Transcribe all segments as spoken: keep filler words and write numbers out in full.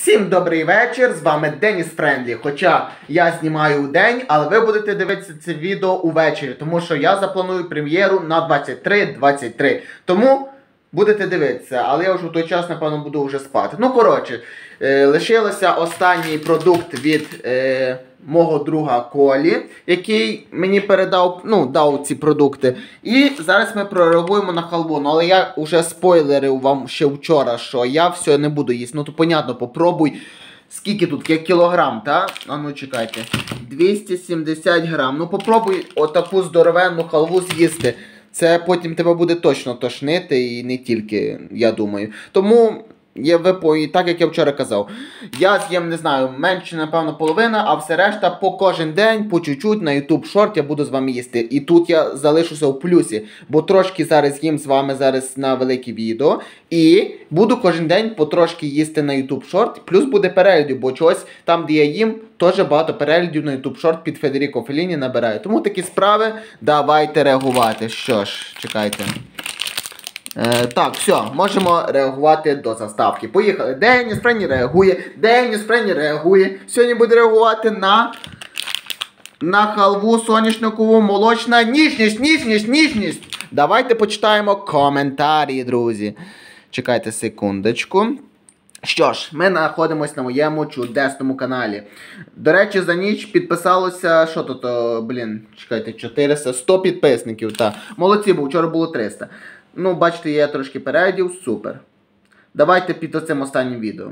Всім добрий вечір, з вами Деніс Френдлі. Хоча я знімаю у день, але ви будете дивитися це відео увечері, тому що я запланую прем'єру на двадцять три двадцять три. Тому будете дивитися, але я вже в той час, напевно, буду вже спати. Ну, коротше, е, лишилося останній продукт від е, мого друга Колі, який мені передав, ну, дав ці продукти. І зараз ми прореагуємо на халву. Ну, але я вже спойлерив вам ще вчора, що я все не буду їсти. Ну, то, понятно, попробуй. Скільки тут? Як кілограм, так? А ну, чекайте. двісті сімдесят грам. Ну, попробуй отаку здоровенну халву з'їсти. Це потім тебе буде точно тошнити і не тільки, я думаю. Тому, я випою, так як я вчора казав, я з'їм, не знаю, менше, напевно, половина, а все решта по кожен день, по чуть-чуть на YouTube Short я буду з вами їсти. І тут я залишуся в плюсі, бо трошки зараз їм з вами зараз на велике відео. І буду кожен день потрошки їсти на YouTube Short, плюс буде переглядів, бо чогось там, де я їм, теж багато переглядів на YouTube Short під Федеріко Фелліні набираю. Тому такі справи, давайте реагувати. Що ж, чекайте. Е, так, все, можемо реагувати до заставки. Поїхали. Деніс Френдлі реагує. Деніс Френдлі реагує. Сьогодні буде реагувати на на халву соняшникову молочна ніжність, ніжність, ніжність. Давайте почитаємо коментарі, друзі. Чекайте секундочку. Що ж, ми знаходимося на моєму чудесному каналі. До речі, за ніч підписалося, що тут, о, блін, чекайте, чотириста, сто підписників, та. Молодці, бо вчора було триста. Ну, бачите, я трошки переглядів, супер. Давайте під оцим останнім відео.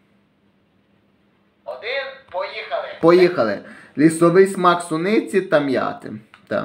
Один, поїхали. Поїхали. Лісовий смак суниці та м'яти. Так.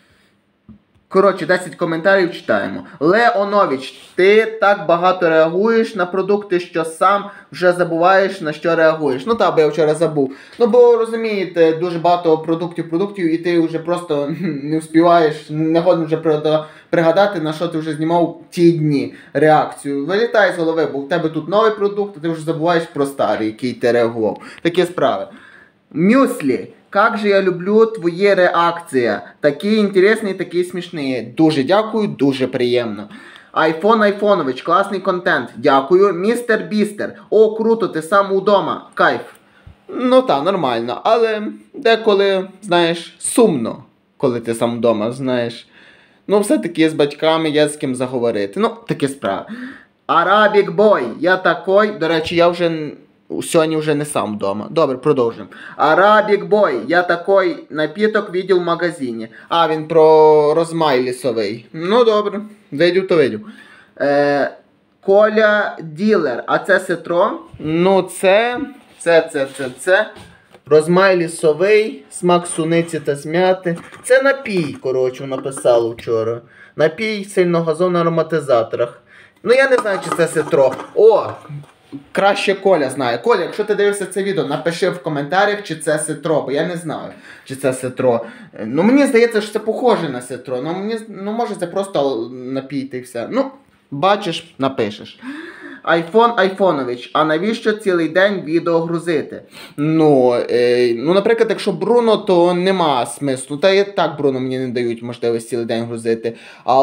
Коротше, десять коментарів читаємо. Леонович, ти так багато реагуєш на продукти, що сам вже забуваєш, на що реагуєш. Ну так, бо я вчора забув. Ну, бо, розумієте, дуже багато продуктів, продуктів, і ти вже просто не вспіваєш, не годен вже пригадати, на що ти вже знімав ті дні реакцію. Вилітає з голови, бо в тебе тут новий продукт, а ти вже забуваєш про старий, який ти реагував. Такі справи. Мюслі. Как же я люблю твої реакції. Такі інтересні, такі смішні. Дуже дякую, дуже приємно. Айфон Айфонович, класний контент. Дякую. Містер Бістер. О, круто, ти сам удома. Кайф. Ну так, нормально. Але деколи, знаєш, сумно, коли ти сам вдома, знаєш. Ну, все-таки з батьками є з ким заговорити. Ну, такі справи. Арабік бой. Я такой. До речі, я вже... Сьогодні вже не сам вдома. Добре, продовжуємо. Арабік бой. Я такой напіток видів в магазині. А, він про розмай лісовий. Ну, добре. Видів, то видів. Е, Коля ділер. А це ситро? Ну, це... Це, це, це, це. Розмай лісовий. Смак суниці та зм'яти. Це напій, коротше, написало вчора. Напій сильногазований на ароматизаторах. Ну, я не знаю, чи це ситро. О! Краще Коля знає. Коля, якщо ти дивишся це відео, напиши в коментарях, чи це ситро, бо я не знаю, чи це ситро. Ну, мені здається, що це похоже на ситро. Ну, мені, ну може, це просто напійте і все. Ну, бачиш, напишеш. Айфон Айфонович, а навіщо цілий день відео грузити? Ну, е, ну, наприклад, якщо Бруно, то нема смислу. Та і так Бруно мені не дають можливість цілий день грузити.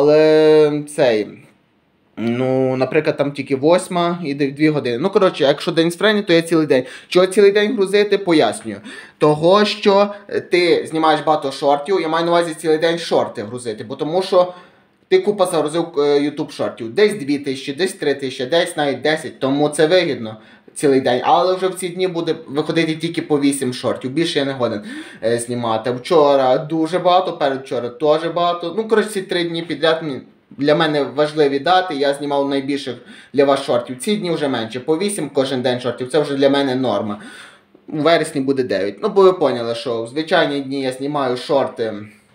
Але цей... Ну, наприклад, там тільки восьма і дві години. Ну, коротше, якщо Деніс Френдлі, то я цілий день. Чого цілий день грузити, пояснюю. Того, що ти знімаєш багато шортів, я маю на увазі цілий день шорти грузити. Бо тому що ти купа загрузив YouTube шортів. Десь дві тисячі, десь три тисячі, десь навіть десять. Тому це вигідно цілий день. Але вже в ці дні буде виходити тільки по вісім шортів. Більше я не годен е, знімати. Вчора дуже багато, передвчора теж багато. Ну, коротше, ці три дні підряд мені... Для мене важливі дати, я знімав найбільших для вас шортів. Ці дні вже менше, по вісім кожен день шортів, це вже для мене норма. У вересні буде дев'ять. Ну, бо ви поняли, що в звичайні дні я знімаю шорти,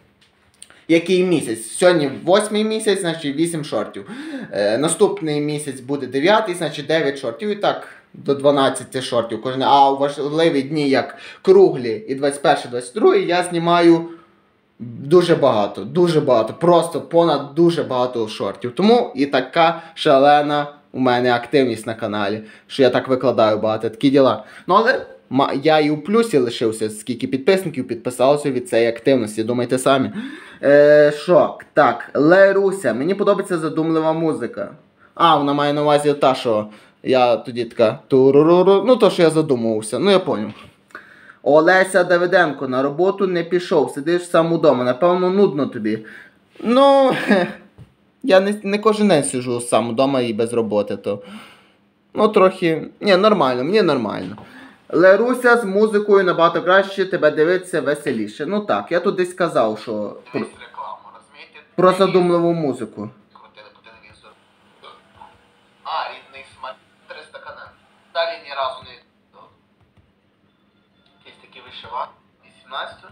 який місяць. Сьогодні восьмий місяць, значить вісім шортів. Е, наступний місяць буде дев'ятий, значить дев'ять шортів. І так до дванадцяти шортів кожен. А у важливі дні, як круглі і двадцять перший двадцять другий, я знімаю... Дуже багато, дуже багато, просто понад дуже багато шортів. Тому і така шалена у мене активність на каналі, що я так викладаю багато, такі діла. Ну, але я і у плюсі лишився, скільки підписників підписалося від цієї активності, думайте самі. Е, шок. Так, Леруся, мені подобається задумлива музика. А, вона має на увазі та, що Я тоді така туруруру, ну то, що я задумувався, ну я поняв. Олеся Давиденко, на роботу не пішов, сидиш сам удома, напевно, нудно тобі. Ну, я не, не кожен день сиджу сам удома і без роботи, то, ну трохи, ні, нормально, мені нормально. Леруся, з музикою набагато краще, тебе дивитися веселіше. Ну так, я тут десь казав, що про, про задумливу музику. Крутили по телевізору. А, рідний смак триста канал. Далі ні разу не... Якийсь такий вишиван. вісімнадцять.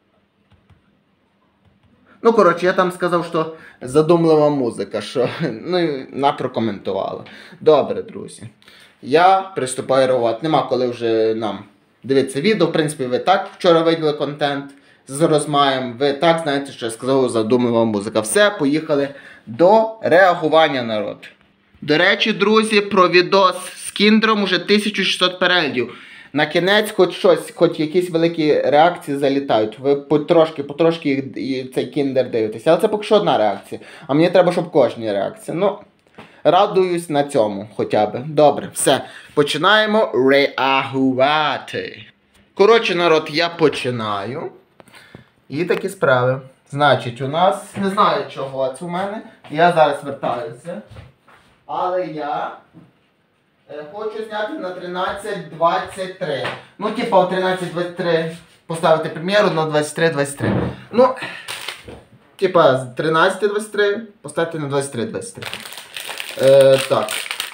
Ну, коротше, я там сказав, що задумлива музика, що, ну, і вона прокоментувала. Добре, друзі. Я приступаю реагувати. Нема коли вже нам дивитися відео. В принципі, ви так вчора виділи контент з розмаєм. Ви так знаєте, що я сказав, задумлива музика. Все, поїхали до реагування, народ. До речі, друзі, про відос з кіндером уже тисяча шістсот переглядів. На кінець хоч щось, хоч якісь великі реакції залітають. Ви потрошки, потрошки і цей кіндер дивитеся. Але це поки що одна реакція. А мені треба, щоб кожній реакція. Ну, радуюсь на цьому хоча б. Добре, все. Починаємо реагувати. Коротше, народ, я починаю. І такі справи. Значить, у нас, не знаю чого це у мене. Я зараз вертаюся. Але я... хочу зняти на тринадцять двадцять три. Ну, типа, в тринадцять двадцять три поставити прем'єру на двадцять три двадцять три. Ну, типа, з тринадцять двадцять три поставити на двадцять три двадцять три. Е, так.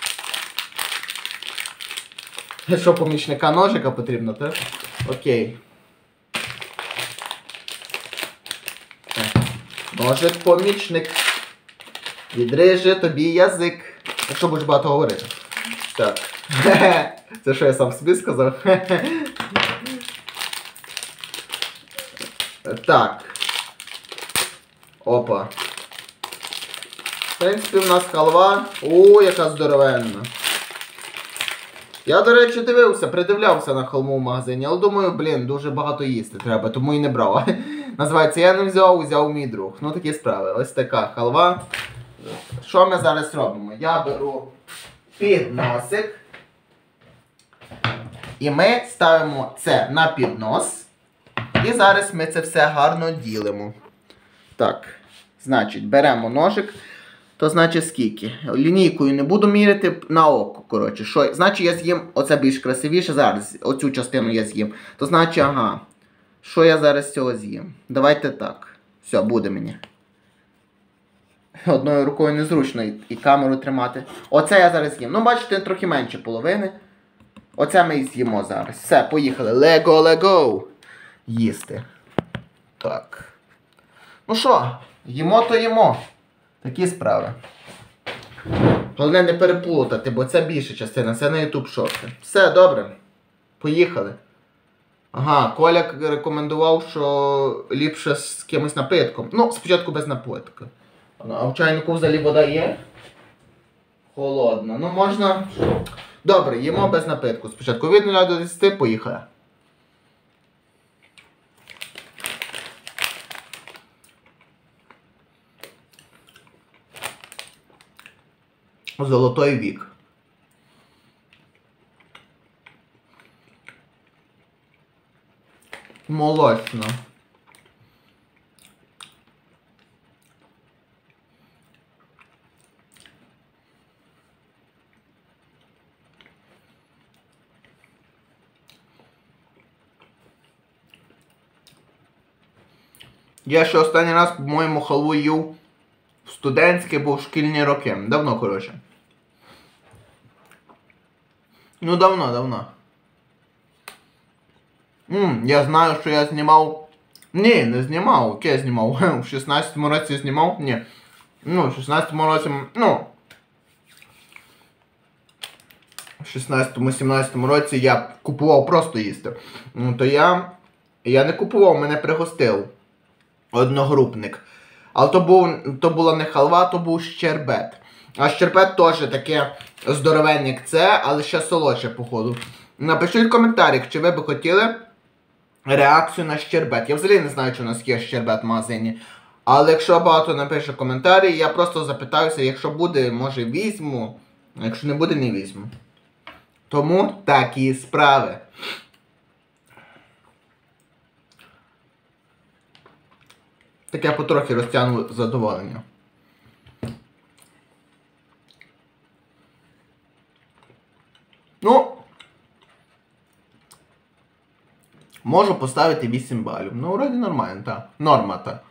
Що, помічника ножика потрібно, так? Окей. Ножик, помічник. Відріже тобі язик. Якщо будеш багато говорити. Так. Це що я сам собі сказав? Так. Опа. В принципі, у нас халва. О, яка здоровенна. Я, до речі, дивився, придивлявся на халму в магазині, але думаю, блін, дуже багато їсти треба, тому і не брав. Називається, я не взяв, взяв мій друг. Ну, такі справи. Ось така халва. Що ми зараз робимо? Я беру підносик. І ми ставимо це на піднос. І зараз ми це все гарно ділимо. Так, значить, беремо ножик. То значить скільки? Лінійкою не буду міряти, на око, коротше. Що, значить я з'їм, оце більш красивіше зараз, оцю частину я з'їм. То значить, ага, що я зараз з цього з'їм? Давайте так. Все, буде мені. Одною рукою незручно і, і камеру тримати. Оце я зараз з'їм. Ну, бачите, трохи менше половини. Оце ми і з'їмо зараз. Все, поїхали. Лего, лего. Їсти. Так. Ну що, їмо то їмо. Такі справи. Головне не переплутати, бо це більша частина, це на YouTube шорти. Все, добре. Поїхали. Ага, Коля рекомендував, що ліпше з кимось напитком. Ну, спочатку без напитка. А в чайнику взагалі вода є? Холодна. Ну, можна... Добре, їмо без напитку. Спочатку від нуля до десяти, поїхали. Золотой вік. Молочно. Я ще останній раз, по-моєму, халву їв в студентські, бо в шкільні роки. Давно, коротше. Ну, давно, давно. Ммм, я знаю, що я знімав... Ні, не знімав. Яке я знімав? В шістнадцятому році знімав? Ні. Ну, в шістнадцятому році... Ну... В шістнадцятому-сімнадцятому році я купував просто їсти. Ну, то я... Я не купував, мене пригостив. Одногрупник. Але то, був, то була не халва, то був щербет. А щербет теж таке здоровенне, як це, але ще солодше, походу. Напишіть в коментарях, чи ви би хотіли реакцію на щербет. Я взагалі не знаю, чи у нас є щербет в магазині. Але якщо багато напише коментарі, я просто запитаюся, якщо буде, може візьму. А якщо не буде, не візьму. Тому такі справи. Таке потрохи розтягну задоволення. Ну, можу поставити вісім балів. Ну, вроді нормально, так. Норма, так.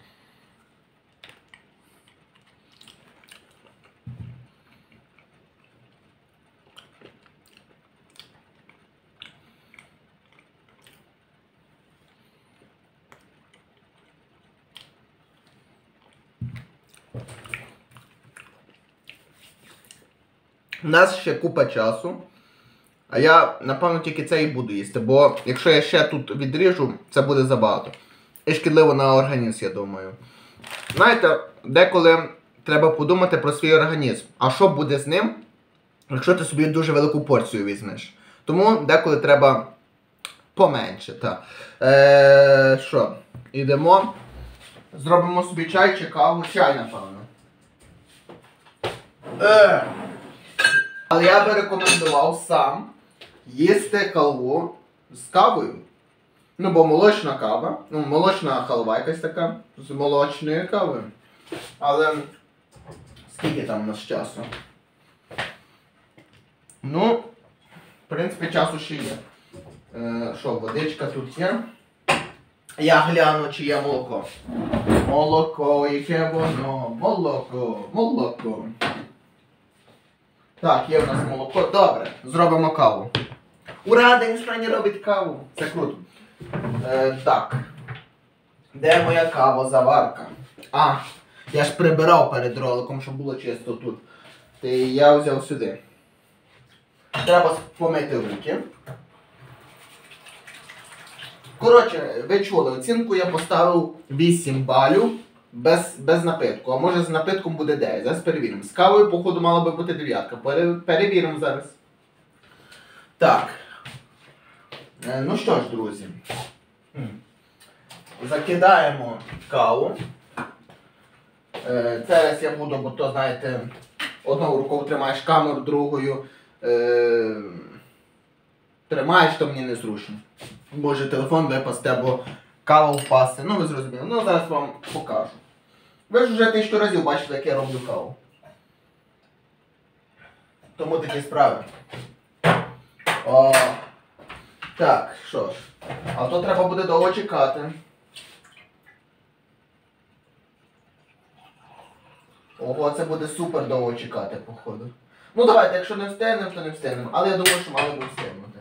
У нас ще купа часу. А я, напевно, тільки це і буду їсти, бо якщо я ще тут відріжу, це буде забагато. І шкідливо на організм, я думаю. Знаєте, деколи треба подумати про свій організм. А що буде з ним, якщо ти собі дуже велику порцію візьмеш? Тому деколи треба поменше. Та. Е, що, йдемо, зробимо собі чай чи каву. Чай, напевно. Е. Але я би рекомендував сам їсти халву з кавою. Ну, бо молочна кава, ну, молочна халва якась така, з молочною кавою. Але скільки там у нас часу? Ну, в принципі, часу ще є. Е, що, водичка тут є? Я гляну, чи є молоко. Молоко, яке воно, молоко, молоко. Так, є в нас молоко. Добре, зробимо каву. Ура, Денис Франі робить каву. Це круто. Е, так. Де моя кавозаварка? А, я ж прибирав перед роликом, щоб було чисто тут. Та я взяв сюди. Треба помити руки. Коротше, ви чули, оцінку я поставив вісім балів. Без, без напитку, а може з напитком буде дев'ять. Зараз перевіримо. З кавою, походу, мала би бути дев'ятка. Перевіримо зараз. Так. Е, ну що ж, друзі. Закидаємо каву. Е, зараз я буду, бо то, знаєте, одною рукою тримаєш камеру, другою е, тримаєш, то мені незручно. Може телефон випасти або кава впасти. Ну, ви зрозуміли. Ну, зараз вам покажу. Ви ж вже тисячу разів бачили, як я роблю каву. Тому такі справи. О, так, що ж. А то треба буде довго чекати. Ого, це буде супер довго чекати, походу. Ну давайте, якщо не встигнемо, то не встигнемо. Але я думаю, що мали би встигнути.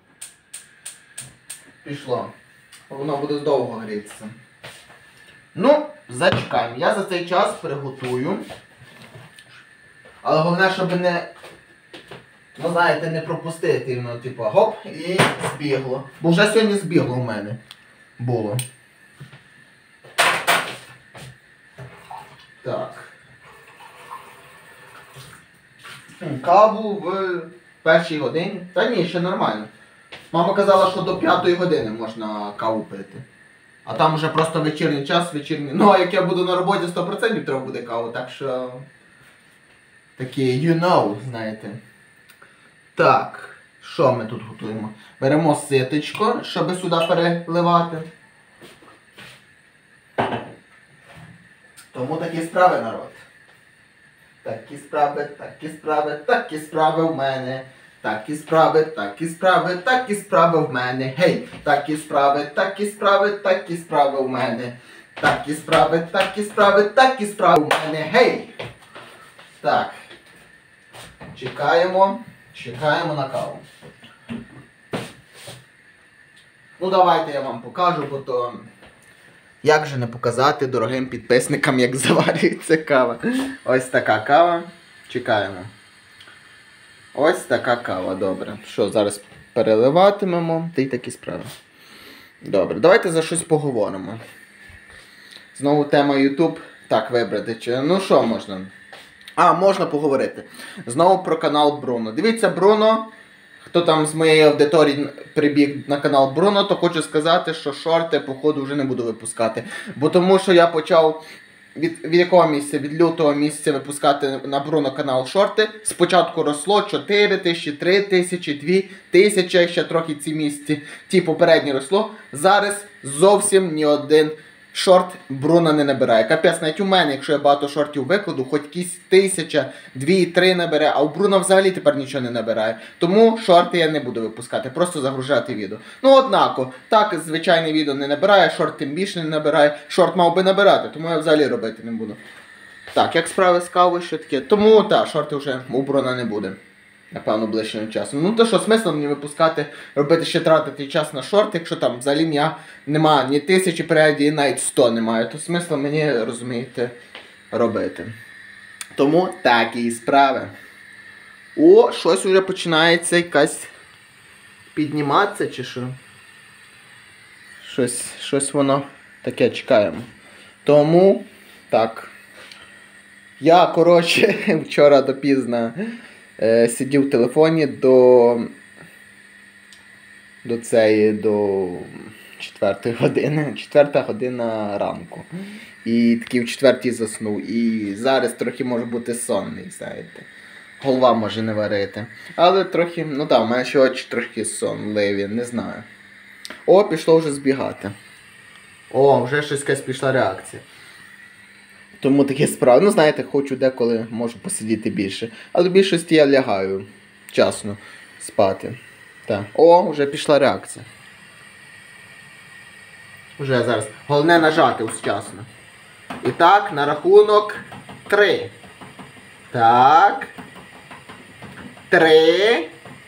Пішло. Воно буде довго грітися. Ну, зачекаємо. Я за цей час приготую. Але головне, щоб не, ну знаєте, не пропустити. Ну, типу, гоп, і збігло. Бо вже сьогодні збігло в мене було. Так. Каву в першій годині. Та ні, ще нормально. Мама казала, що до п'ятої години можна каву пити. А там вже просто вечірній час, вечірній. Ну, а як я буду на роботі, сто відсотків треба буде каву, так що... Такі, you know, знаєте. Так, що ми тут готуємо? Беремо ситочко, щоб сюди переливати. Тому такі справи, народ. Такі справи, такі справи, такі справи в мене. Такі справи, такі справи, такі справи в мене. Гей! Такі справи, такі справи, такі справи в мене. Такі справи, такі справи, такі справи в мене. Гей! Так. Чекаємо. Чекаємо на каву. Ну давайте я вам покажу, бо то... Як же не показати дорогим підписникам, як заварюється кава. Ось така кава. Чекаємо. Ось така кава, добре. Що, зараз переливатимемо, та й такі справи. Добре, давайте за щось поговоримо. Знову тема YouTube. Так, вибрати. Чи... Ну що можна? А, можна поговорити. Знову про канал Бруно. Дивіться, Бруно, хто там з моєї аудиторії прибіг на канал Бруно, то хочу сказати, що шорти, походу, вже не буду випускати. Бо тому що я почав від, від якого місяця? Від лютого місяця випускати на Бруно канал шорти. Спочатку росло чотири тисячі, три тисячі, дві тисячі, ще трохи ці місяці. Ті попередні росло. Зараз зовсім ні один шорт Бруно не набирає. Капець, навіть у мене, якщо я багато шортів викладу, хоч якісь тисяча, дві, три набере, а у Бруно взагалі тепер нічого не набирає. Тому шорти я не буду випускати, просто загружати відео. Ну, однако, так, звичайне відео не набирає, шорт тим більше не набирає. Шорт мав би набирати, тому я взагалі робити не буду. Так, як справи з кавою, що таке? Тому, так, шорти вже у Бруно не буде. Напевно, ближчим часом. Ну то що, смисл мені випускати, робити ще тратити час на шорти, якщо там взагалі я нема ні тисячі переглядів, навіть сто немає, то смисл мені, розумієте, робити. Тому такі справи. О, щось вже починається якась підніматися чи що? Щось, щось воно таке чекаємо. Тому, так. Я, коротше, вчора допізно Е, сидів в телефоні до до цієї, до четвертої години, четверта година ранку. І такий в четвертій заснув. І зараз трохи може бути сонний, знаєте. Голова може не варити. Але трохи, ну так, в мене ще очі трохи сонливі, не знаю. О, пішло вже збігати. О, вже щось якась пішла реакція. Тому такі справи. Ну, знаєте, хочу деколи можу посидіти більше. Але в більшості я лягаю вчасно спати. Так. О, вже пішла реакція. Вже зараз. Головне нажати вчасно. І так, на рахунок три. Так. Три.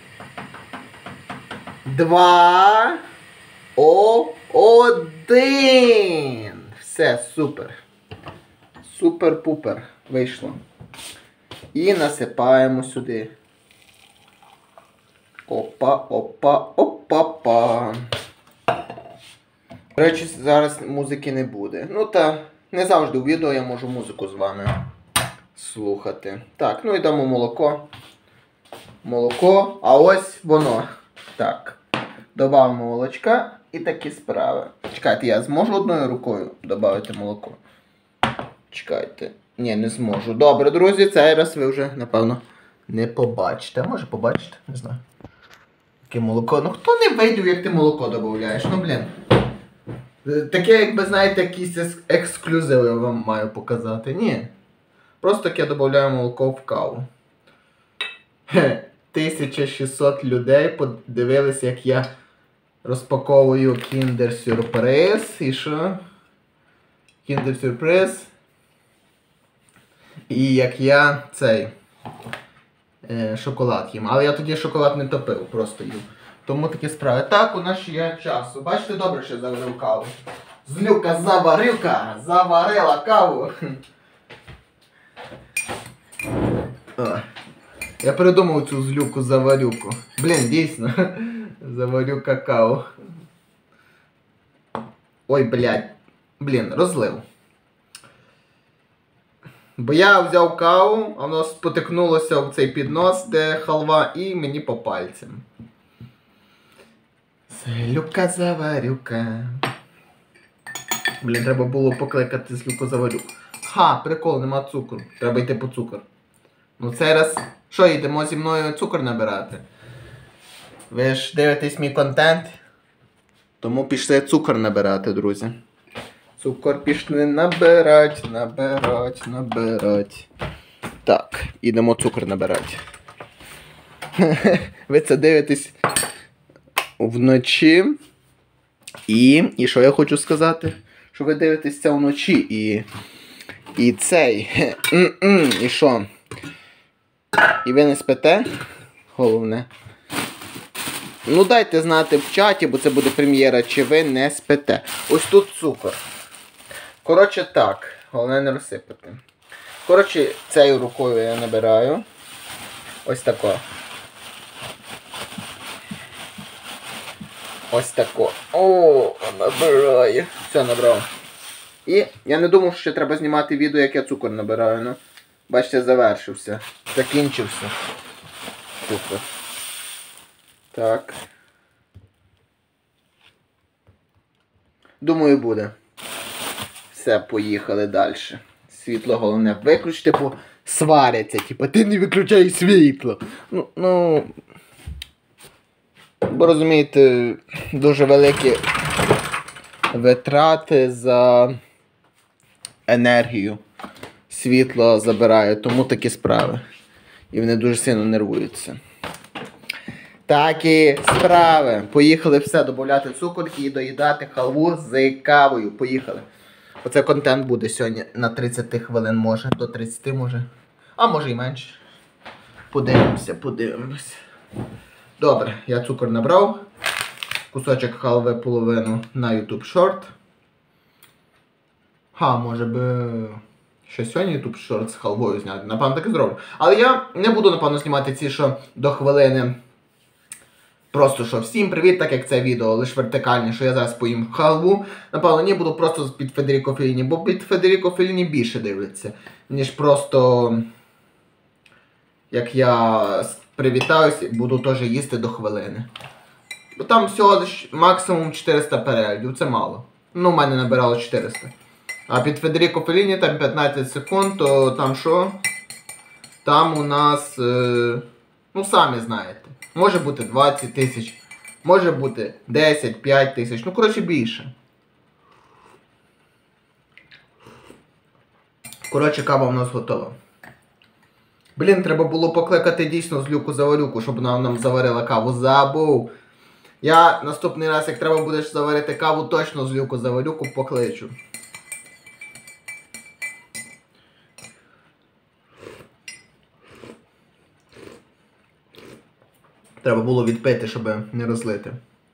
Два. О, один. Все, супер. Супер-пупер. Вийшло. І насипаємо сюди. Опа, опа, опа-па. До речі, зараз музики не буде. Ну та, не завжди у відео я можу музику з вами слухати. Так, ну і дамо молоко. Молоко, а ось воно. Так. Добавимо молочка і такі справи. Чекайте, я зможу одною рукою додати молоко? Чекайте. Ні, не зможу. Добре, друзі, цей раз ви вже, напевно, не побачите. А може побачите? Не знаю. Таке молоко. Ну хто не видів, як ти молоко додаєш? Ну, блін. Таке, якби, знаєте, якісь ексклюзиви я вам маю показати. Ні. Просто таке додаю молоко в каву. тисяча шістсот людей подивилися, як я розпаковую Kinder Surprise. І що? Kinder Surprise. І як я цей е, шоколад їм. Але я тоді шоколад не топив, просто їв. Тому такі справи. Так, у нас ще є часу. Бачите, добре, що я заварив каву. Злюка заварилка, заварила каву. О. Я придумав цю злюку заварюку. Блін, дійсно. Заварю какао. Ой, блядь. Блін, розлив. Бо я взяв каву, а воно спотикнулося в цей піднос, де халва, і мені по пальцям. Злюка заварюка. Блін, треба було покликати злюку заварюку. Ха, прикол, нема цукру. Треба йти по цукор. Ну цей раз, що, йдемо зі мною цукор набирати? Ви ж дивитесь мій контент, тому пішли цукор набирати, друзі. Цукор пішли набирать, набирать, набирать. Так, ідемо цукор набирати. Ви це дивитесь вночі. І, і що я хочу сказати? Що ви дивитесь це вночі і... І цей... І що? І ви не спите? Головне. Ну дайте знати в чаті, бо це буде прем'єра, чи ви не спите. Ось тут цукор. Коротше так, головне не розсипати. Коротше, цією рукою я набираю. Ось тако. Ось тако. О, набираю. Все, набрав. І я не думав, що ще треба знімати відео, як я цукор набираю. Ну, бачите, завершився. Закінчився. Цукор. Так. Думаю, буде. Все, поїхали далі. Світло головне виключити, бо сваряться, типу, ти не виключай світло. Ну, ну, бо розумієте, дуже великі витрати за енергію. Світло забирає, тому такі справи. І вони дуже сильно нервуються. Такі справи. Поїхали все, додати цукорки і доїдати халву з кавою. Поїхали. Оце контент буде сьогодні на тридцять хвилин, може, до тридцяти може. А може і менше. Подивимося, подивимося. Добре, я цукор набрав. Кусочок халви половину на YouTube Short. Ха, може би... Ще сьогодні YouTube Short з халвою зняти. Напевно, так і зроблю. Але я не буду, напевно, знімати ці, що до хвилини. Просто що всім привіт, так як це відео, лише вертикальне, що я зараз поїм халву. Напевно, ні, буду просто під Федеріко Фелліні, бо під Федеріко Фелліні більше дивляться, ніж просто, як я привітаюсь, буду теж їсти до хвилини. Бо там всього максимум чотириста переглядів, це мало. Ну, в мене набирало чотириста. А під Федеріко Фелліні там п'ятнадцять секунд, то там що? Там у нас, е... ну самі знаєте. Може бути двадцять тисяч, може бути десять, п'ять тисяч, ну коротше більше. Коротше, кава у нас готова. Блін, треба було покликати дійсно Злюку Заварюку, щоб вона нам заварила каву. Забув. Я наступний раз, як треба буде заварити каву, точно Злюку Заварюку покличу. Треба було відпити, щоб не розлити.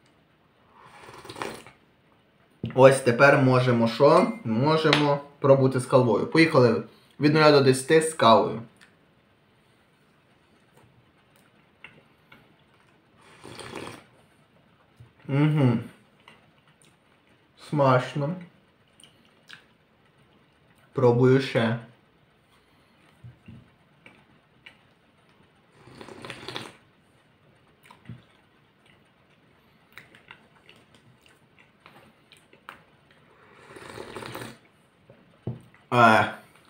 Ось тепер можемо що? Можемо пробувати з халвою. Поїхали від нуля до десяти з кавою. Угу. Смачно. Пробую ще. А.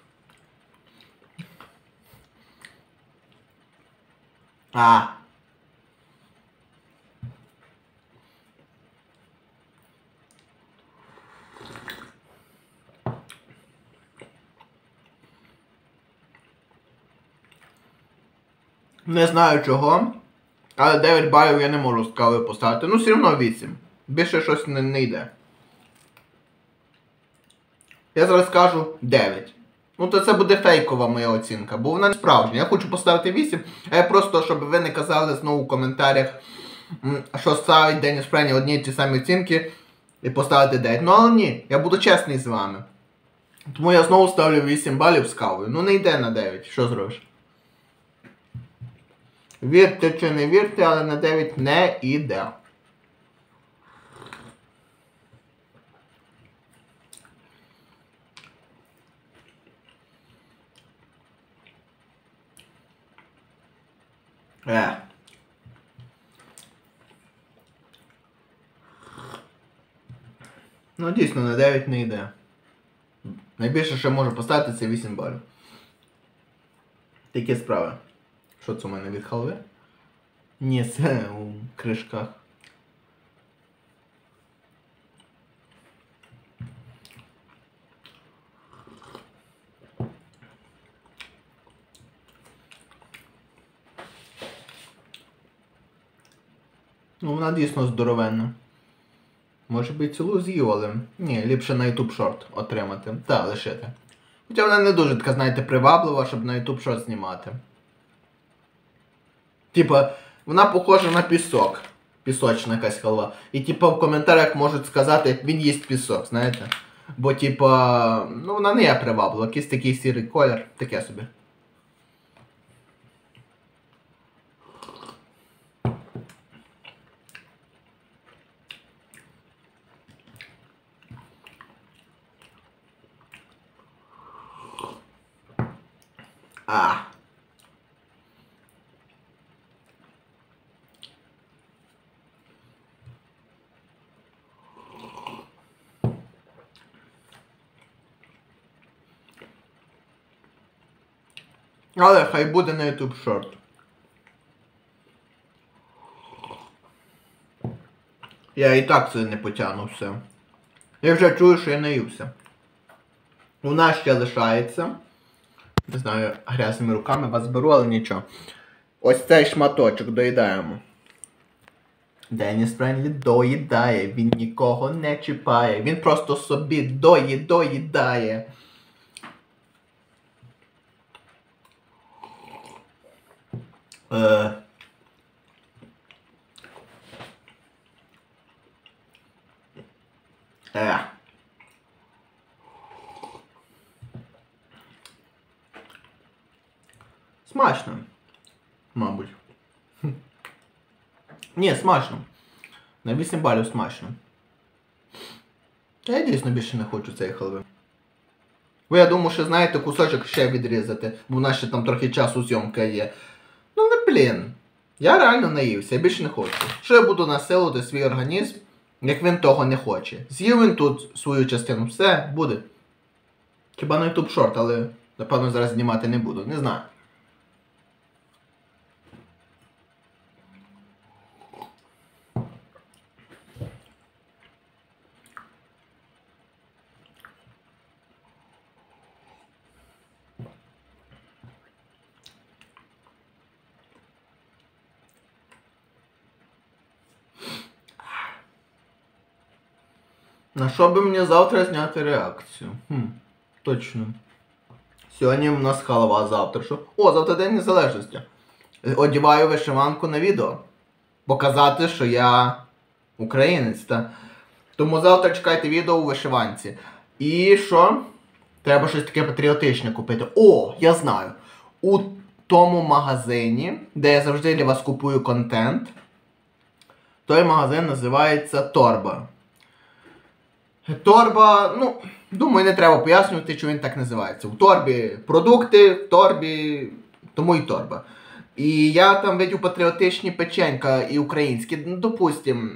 А. Не знаю чого, але дев'ять балів я не можу з кави поставити. Ну, все одно вісім. Більше щось не, не йде. Я зараз скажу дев'ять. Ну то це буде фейкова моя оцінка, бо вона не справжня. Я хочу поставити вісім, а я просто, щоб ви не казали знову в коментарях, що ставить Деніс Френі одні й ті самі оцінки і поставити дев'ять. Ну але ні, я буду чесний з вами. Тому я знову ставлю вісім балів з кавою. Ну не йде на дев'ять, що зробиш? Вірте чи не вірте, але на дев'ять не йде. Е. Ну дійсно на дев'ять не йде. Найбільше, що можу поставити, це вісім балів. Такі справи. Що це у мене від халви? Ні, це у кришках. Ну вона дійсно здоровенна. Може би і цілу з'їв, але ні, ліпше на YouTube Short отримати. Та, лишити. Хоча вона не дуже така, знаєте, приваблива, щоб на YouTube Short знімати. Типа, вона похожа на пісок. Пісочна якась халва. І типа в коментарях можуть сказати, він їсть пісок, знаєте. Бо типа, ну вона не є приваблива, якийсь такий сірий колір, таке собі. А. Але хай буде на YouTube Short. Я і так це не потягну все. Я вже чую, що я наївся. У нас ще лишається. Не знаю, грязними руками вас беру, але нічого. Ось цей шматочок доїдаємо. Деніс Френлі доїдає, він нікого не чіпає. Він просто собі дої, доїдає. Е... Е. Смачно. Мабуть. Ні, смачно. На вісім балів смачно. Та я дійсно більше не хочу цієї халви. Ви, я думаю, що знаєте, кусочок ще відрізати, бо в нас ще там трохи часу зйомка є. Ну не блін. Я реально наївся, я більше не хочу. Що я буду насилувати свій організм, як він того не хоче. З'їв він тут свою частину, все, буде. Хіба на YouTube Short, але напевно зараз знімати не буду, не знаю. На що би мені завтра зняти реакцію? Хм, точно. Сьогодні у нас халва, завтра що? О, завтра День Незалежності. Одіваю вишиванку на відео. Показати, що я українець, та. Тому завтра чекайте відео у вишиванці. І що? Треба щось таке патріотичне купити. О, я знаю. У тому магазині, де я завжди для вас купую контент, той магазин називається Торба. Торба, ну, думаю, не треба пояснювати, що він так називається. У торбі продукти, в торбі, тому і торба. І я там видів патріотичні печенька і українські, ну, допустим,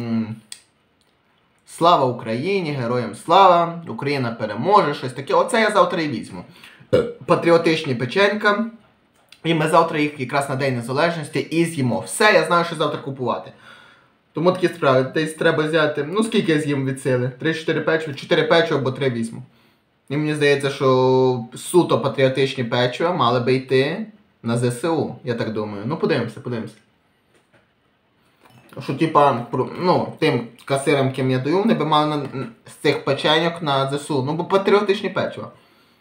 слава Україні, героям слава, Україна переможе, щось таке. Оце я завтра і візьму. Патріотичні печенька. І ми завтра їх якраз на День Незалежності і з'їмо. Все, я знаю, що завтра купувати. Тому такі справи, десь треба взяти, ну скільки я з'їм від сили? три-чотири печива, чотири печива або три візьму. І мені здається, що суто патріотичні печива мали би йти на зе се у, я так думаю. Ну подивимося, подивимося. Що типа, ну, тим касирам, ким я даю, вони би мали на, з цих печеньок на зе се у. Ну бо патріотичні печива.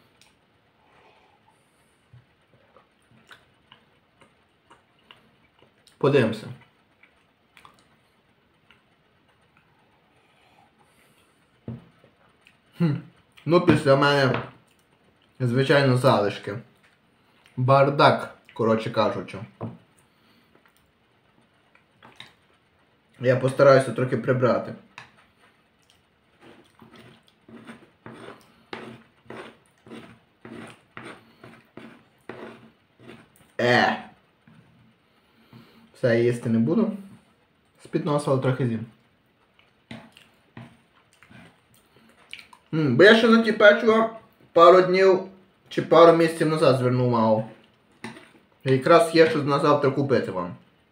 Подивимося. Хм. Ну, після мене, звичайно, залишки. Бардак, коротше кажучи. Я постараюся трохи прибрати. Е. Все, їсти не буду. З-під носа, але трохи з'їм. Бо я ще на ті печива пару днів чи пару місяців назад звернув увагу. І якраз є що на завтра купити вам.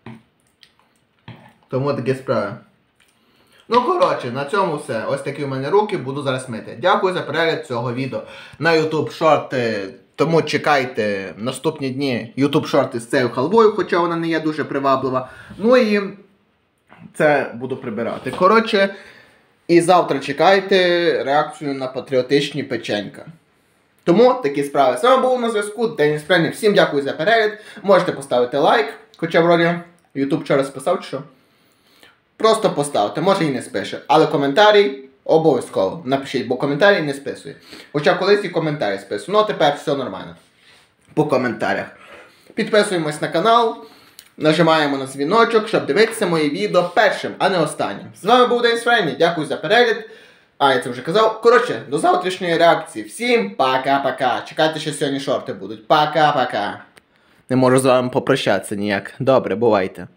Тому такі справи. Ну коротше, на цьому все. Ось такі в мене руки, буду зараз мити. Дякую за перегляд цього відео на YouTube Short. Тому чекайте наступні дні YouTube Short з цією халвою, хоча вона не є дуже приваблива. Ну і це буду прибирати. Коротше, і завтра чекайте реакцію на патріотичні печенька. Тому такі справи. З вами був на зв'язку Деніс Френлі. Всім дякую за перегляд. Можете поставити лайк, хоча вроді YouTube вчора списав чи що. Просто поставте, може і не спише. Але коментарі обов'язково напишіть, бо коментарі не списує. Хоча колись і коментарі списую. Ну а тепер все нормально. По коментарях. Підписуємось на канал. Нажимаємо на дзвіночок, щоб дивитися мої відео першим, а не останнім. З вами був Деніс Френлі. Дякую за перегляд. А, я це вже казав. Коротше, до завтрашньої реакції. Всім пока-пока. Чекайте, що сьогодні шорти будуть. Пока-пока. Не можу з вами попрощатися ніяк. Добре, бувайте.